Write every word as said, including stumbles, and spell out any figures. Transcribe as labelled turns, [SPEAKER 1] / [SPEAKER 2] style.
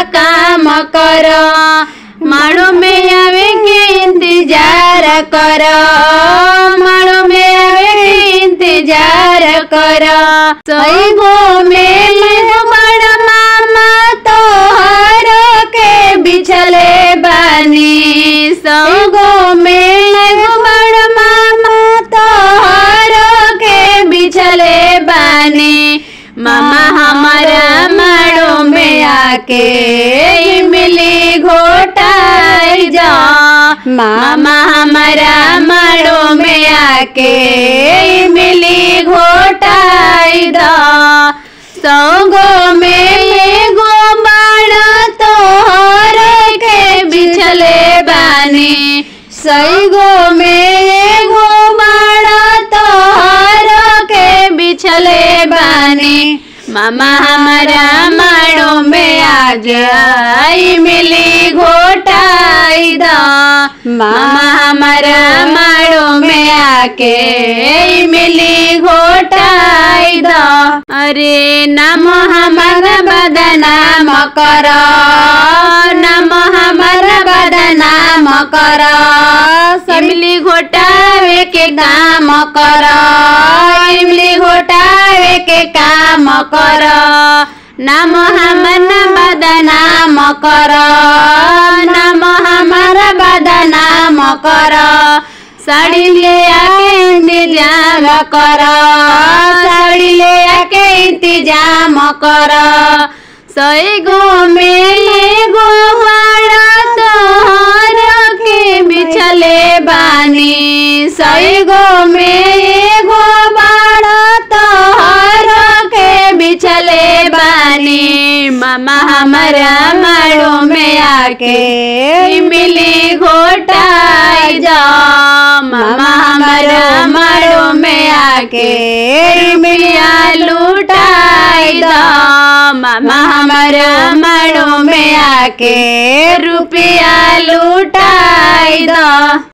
[SPEAKER 1] काम कर माड़ो में आवे के इंतजार कर माड़ो में आवे के इंतजार कर सही गो में बड़ मामा तोहर के बिछले बानी सही गो में बड़ मामा तोहर के बिछले बानी मामा हमारा माड़ो में आके इमली घोटाई जा मामा हमारा माड़ो में आके इमली घोटाई दा सौगो में गो बाड़ा तोहर के बिछले बानी सही गो में गो बाड़ा तोहर के बिछले बानी मामा हमारा माड़ो में आ जाई मिली घोटाई दा मामा हमारा माड़ो में आके मिली घोटाई दा अरे नाम हमारा बदनाम कर नाम हमारा बदनाम कर इमली घोटावे के काम कर इमली घोटावे के काम कर नाम हमारा बदनाम कर नाम हमारा बदनाम कर साड़ी ले आके इंतजाम कर साड़ी ले आके इंतजाम कर सही गो में गो बाड़ा तोहर के बिछले बानी सही गो में गो बाड़ा तोहर के बिछले बानी मामा हमारा माड़ो में आके इमली घोटाई जा मामा हमारा माड़ो में आके इमलिया लूटाई दा मामा हमारा माड़ो में आके रुपया लूटाई दा।